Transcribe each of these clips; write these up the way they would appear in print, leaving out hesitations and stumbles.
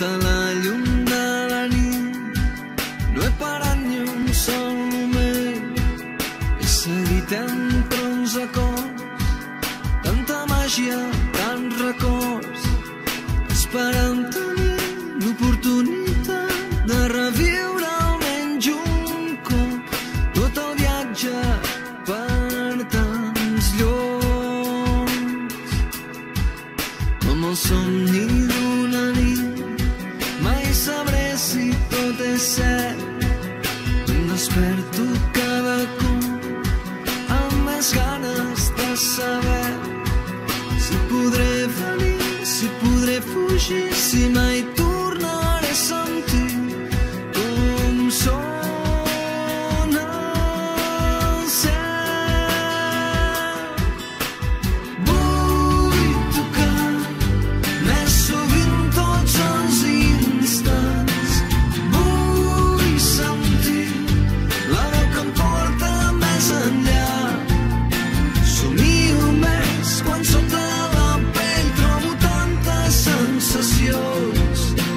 sota la llum de la nit. No he parat ni un sol moment, he seguit entre uns acords, tanta màgia, tants records, esperant tenir l'oportunitat de reviure almenys un cop tot el viatge per tants llocs. Com el somni d'una nit, mai sabré si tot és cert. Em desperto cada cop amb més ganes de saber si podré venir, si podré fugir, si mai tornaré a sentir com sona el cel. Vull tocar més sovint tots els instants, vull sentir la veu que em porta més enllà. Somio més quan sota la pell trobo tantes sensacions.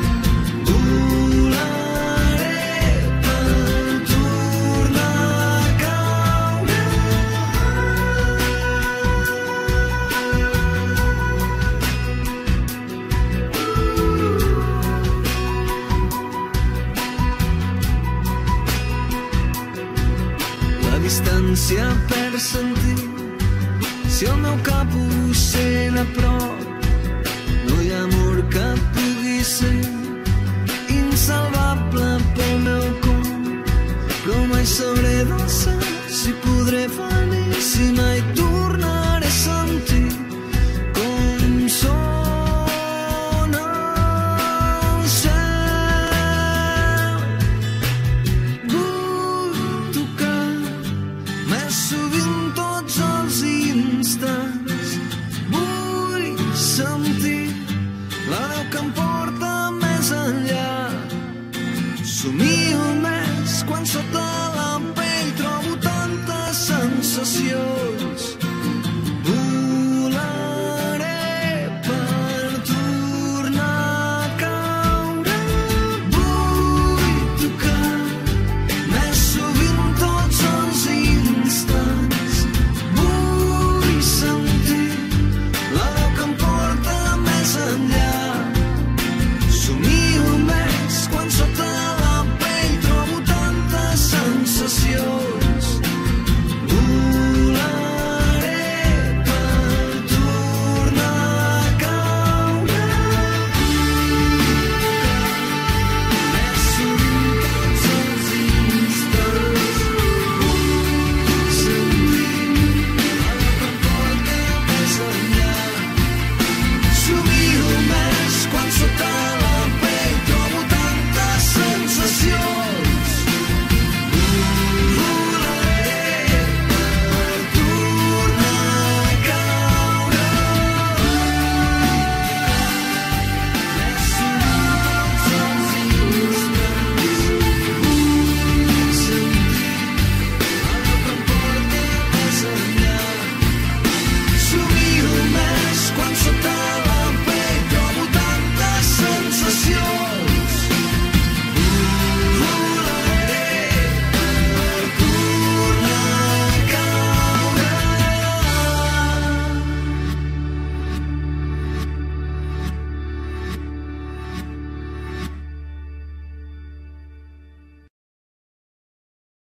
Volaré per tornar a caure. La distància perd sentit si el meu cap ho sent a prop. No hi ha amor que pugui ser insalvable pel meu cor, però mai sabré del cel si podré venir, si mai tornaré a sentir com sona el cel. Vull tocar més sovint tots els instants,